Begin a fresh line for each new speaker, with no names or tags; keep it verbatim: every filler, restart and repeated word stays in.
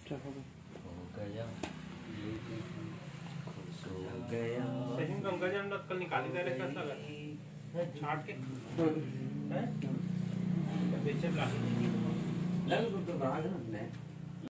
चलो
हो गया ये दिल खुश हो गया।
सेकंड पंकज हम लोग कल निकाली दे रहे कैसा लगा छाट के हैं बेचर ला
लग तो बड़ा है ना